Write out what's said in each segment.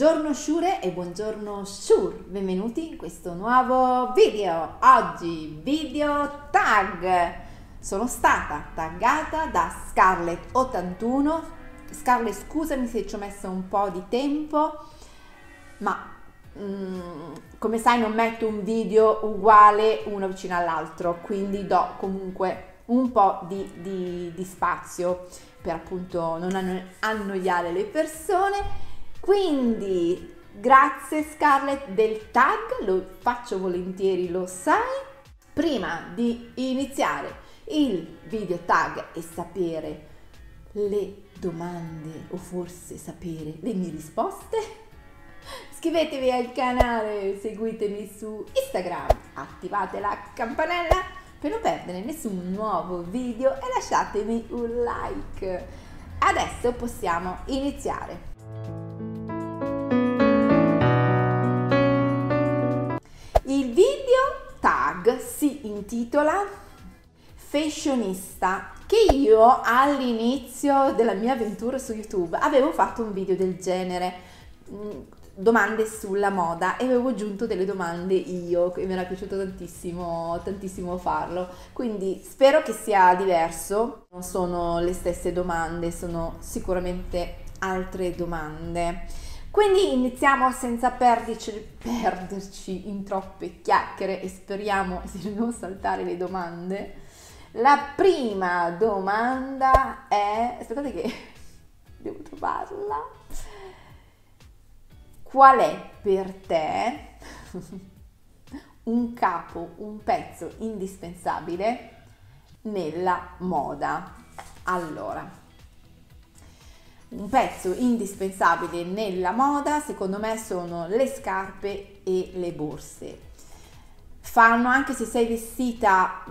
Buongiorno Shure e buongiorno Shur, benvenuti in questo nuovo video. Oggi video tag. Sono stata taggata da Scarlett81. Scarlett, scusami se ci ho messo un po' di tempo, ma come sai non metto un video uguale uno vicino all'altro, quindi do comunque un po' di spazio per appunto non annoiare le persone. Quindi grazie Scarlett del tag, lo faccio volentieri, lo sai. Prima di iniziare il video tag e sapere le domande o forse sapere le mie risposte, iscrivetevi al canale, seguitemi su Instagram, attivate la campanella per non perdere nessun nuovo video e lasciatemi un like. Adesso possiamo iniziare. Il video tag si intitola Fashionista, che io all'inizio della mia avventura su YouTube avevo fatto un video del genere, domande sulla moda, e avevo aggiunto delle domande io, che mi era piaciuto tantissimo farlo, quindi spero che sia diverso, non sono le stesse domande, sono sicuramente altre domande. Quindi iniziamo senza perderci in troppe chiacchiere e speriamo di non saltare le domande. La prima domanda è, aspettate che devo trovarla. Qual è per te un capo, un pezzo indispensabile nella moda? Allora, un pezzo indispensabile nella moda secondo me sono le scarpe e le borse. Fanno, anche se sei vestita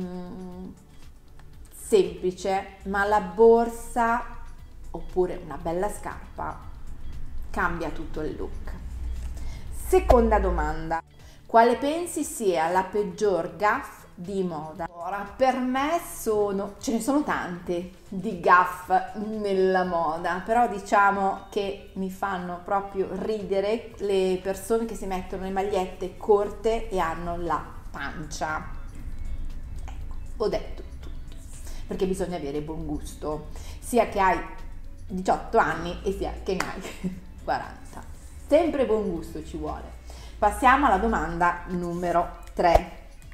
semplice, ma la borsa oppure una bella scarpa cambia tutto il look. Seconda domanda: quale pensi sia la peggior gaffe di moda? Ora, per me ce ne sono tante di gaffe nella moda, però diciamo che mi fanno proprio ridere le persone che si mettono le magliette corte e hanno la pancia. Ecco, ho detto tutto, perché bisogna avere buon gusto, sia che hai 18 anni e sia che ne hai 40. Sempre buon gusto ci vuole. Passiamo alla domanda numero 3.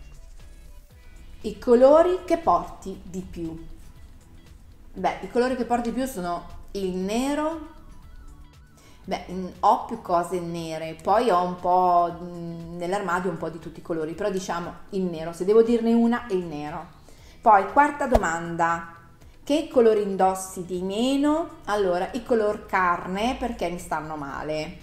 I colori che porti di più? Beh, i colori che porti di più sono il nero. Beh, ho più cose nere, poi ho un po' nell'armadio un po' di tutti i colori, però diciamo il nero, se devo dirne una, il nero. Poi, quarta domanda: che colori indossi di meno? Allora, i color carne, perché mi stanno male.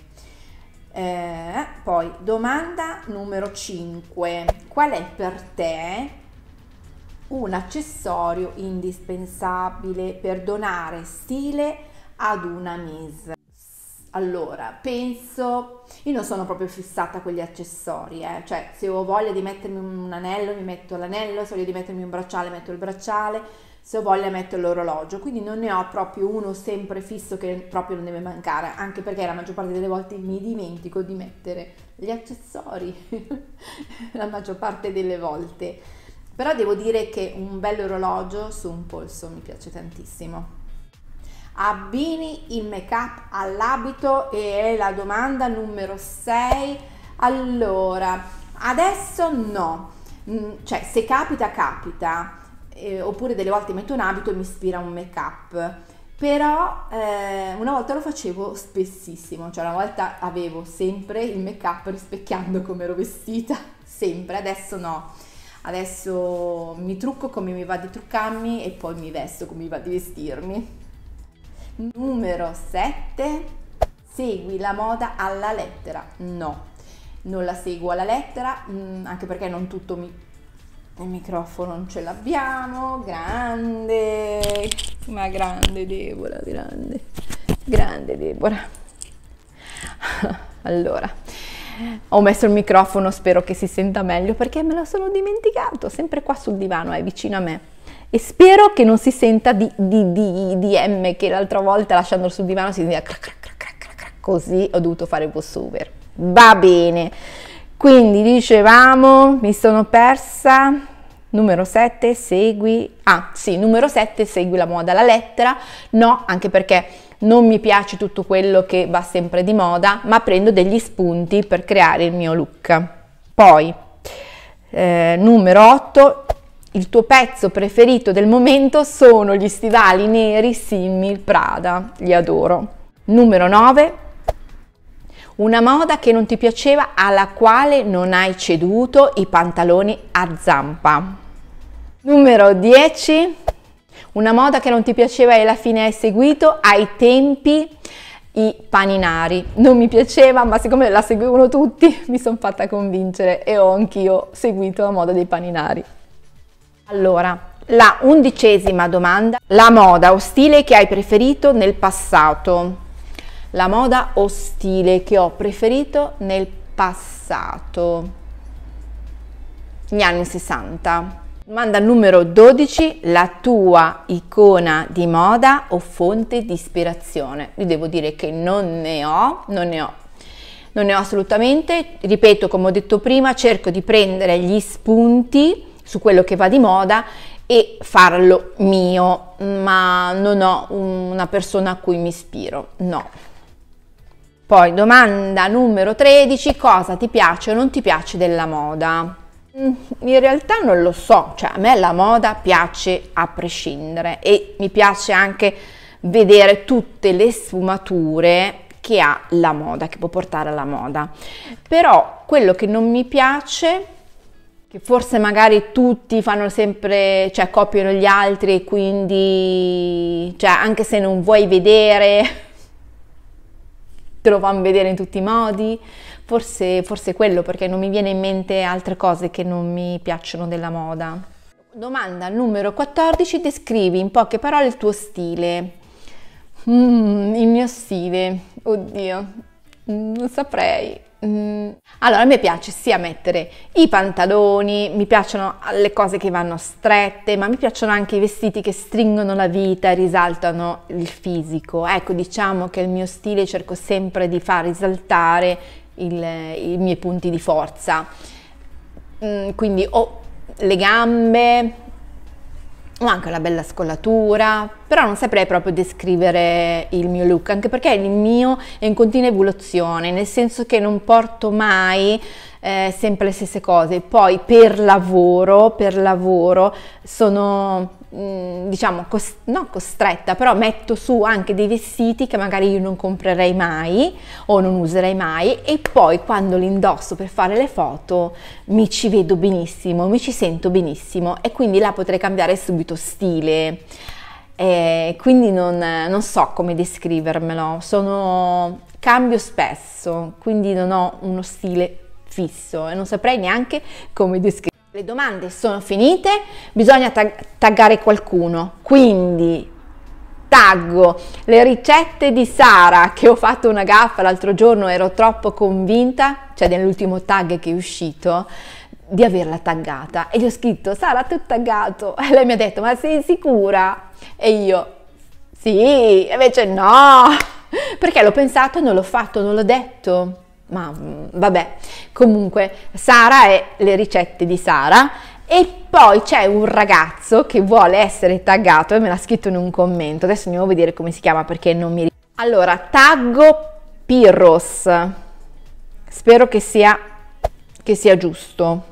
Poi, domanda numero 5: qual è per te un accessorio indispensabile per donare stile ad una mise? Allora, penso, io non sono proprio fissata con gli accessori, cioè se ho voglia di mettermi un anello mi metto l'anello, se ho voglia di mettermi un bracciale metto il bracciale, se ho voglia metto l'orologio, quindi non ne ho proprio uno sempre fisso che proprio non deve mancare, anche perché la maggior parte delle volte mi dimentico di mettere gli accessori, la maggior parte delle volte. Però devo dire che un bel orologio su un polso mi piace tantissimo. Abbini il make up all'abito è la domanda numero 6. Allora, adesso no, cioè se capita, oppure delle volte metto un abito e mi ispira un make up, però una volta lo facevo spessissimo, cioè una volta avevo sempre il make up rispecchiando come ero vestita, sempre, adesso no. Adesso mi trucco come mi va di truccarmi e poi mi vesto come mi va di vestirmi. Numero 7. Segui la moda alla lettera? No, non la seguo alla lettera, anche perché non tutto il microfono non ce l'abbiamo. Grande, ma grande Deborah, grande Deborah. Allora, ho messo il microfono, spero che si senta meglio perché me lo sono dimenticato, sempre qua sul divano, è vicino a me, e spero che non si senta di M, che l'altra volta lasciandolo sul divano si sentiva crac crac crac crac crac. così ho dovuto fare voiceover. Va bene, quindi dicevamo, mi sono persa, numero 7, segui, numero 7, segui la moda, la lettera, no, anche perché non mi piace tutto quello che va sempre di moda, ma prendo degli spunti per creare il mio look. Poi, numero 8, il tuo pezzo preferito del momento sono gli stivali neri simil Prada, li adoro. Numero 9, una moda che non ti piaceva alla quale non hai ceduto, i pantaloni a zampa. Numero 10, una moda che non ti piaceva e alla fine hai seguito, ai tempi i paninari. Non mi piaceva, ma siccome la seguivano tutti mi sono fatta convincere e ho anch'io seguito la moda dei paninari. Allora, la 11ª domanda, la moda o stile che hai preferito nel passato. La moda o stile che ho preferito nel passato. Gli anni 60. Domanda numero 12, la tua icona di moda o fonte di ispirazione. Vi devo dire che non ne ho assolutamente. Ripeto, come ho detto prima, cerco di prendere gli spunti su quello che va di moda e farlo mio, ma non ho una persona a cui mi ispiro, no. Poi domanda numero 13, cosa ti piace o non ti piace della moda? In realtà non lo so, cioè a me la moda piace a prescindere e mi piace anche vedere tutte le sfumature che ha la moda, che può portare alla moda. Però quello che non mi piace, che forse magari tutti fanno sempre, cioè copiano gli altri e quindi, cioè anche se non vuoi vedere, te lo fanno vedere in tutti i modi, forse quello, perché non mi viene in mente altre cose che non mi piacciono della moda. Domanda numero 14, descrivi in poche parole il tuo stile. Il mio stile, oddio, non saprei. Allora, a me piace sia mettere i pantaloni, mi piacciono le cose che vanno strette, ma mi piacciono anche i vestiti che stringono la vita e risaltano il fisico. Ecco, diciamo che il mio stile cerco sempre di far risaltare i miei punti di forza. Quindi ho le gambe, ho anche una bella scollatura, però non saprei proprio descrivere il mio look, anche perché il mio è in continua evoluzione, nel senso che non porto mai sempre le stesse cose. Poi per lavoro sono diciamo non costretta, però metto su anche dei vestiti che magari io non comprerei mai o non userei mai, e poi quando li indosso per fare le foto mi ci vedo benissimo, mi ci sento benissimo, e quindi là potrei cambiare subito stile. Quindi non so come descrivermelo, cambio spesso, quindi non ho uno stile fisso e non saprei neanche come descriverlo. Le domande sono finite, bisogna taggare qualcuno, quindi taggo le ricette di Sara, che ho fatto una gaffa l'altro giorno, ero troppo convinta, cioè nell'ultimo tag che è uscito, di averla taggata, e gli ho scritto: Sara, ti ho taggato, e lei mi ha detto: ma sei sicura? E io: sì, e invece no, perché l'ho pensato e non l'ho fatto, non l'ho detto. Ma vabbè, comunque Sara è le ricette di Sara. E poi c'è un ragazzo che vuole essere taggato e me l'ha scritto in un commento, adesso andiamo a vedere come si chiama perché non mi ricordo. Allora, taggo Pirros, spero che sia giusto,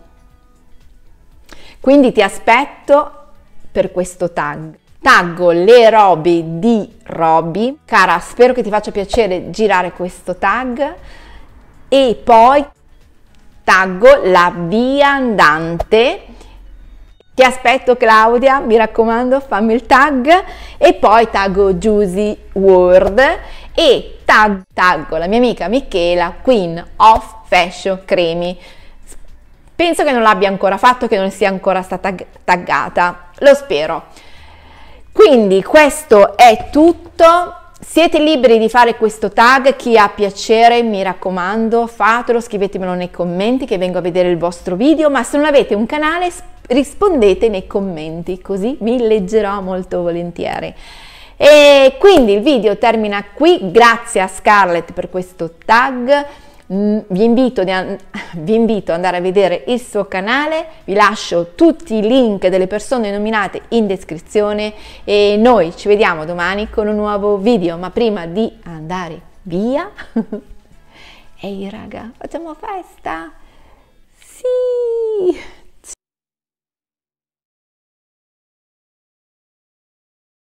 quindi ti aspetto per questo tag. Taggo le robe di Roby. Cara, spero che ti faccia piacere girare questo tag. E poi taggo la viandante. Ti aspetto, Claudia, mi raccomando, fammi il tag. E poi taggo Juicy World e taggo la mia amica Michela, Queen of Fashion Cremi. Penso che non l'abbia ancora fatto, che non sia ancora stata taggata, lo spero. Quindi questo è tutto. Siete liberi di fare questo tag, chi ha piacere, mi raccomando, fatelo, scrivetemelo nei commenti che vengo a vedere il vostro video, ma se non avete un canale rispondete nei commenti, così vi leggerò molto volentieri. E quindi il video termina qui, grazie a Scarlett per questo tag. Vi invito ad andare a vedere il suo canale, vi lascio tutti i link delle persone nominate in descrizione e noi ci vediamo domani con un nuovo video, ma prima di andare via, ehi raga, facciamo festa? Sì!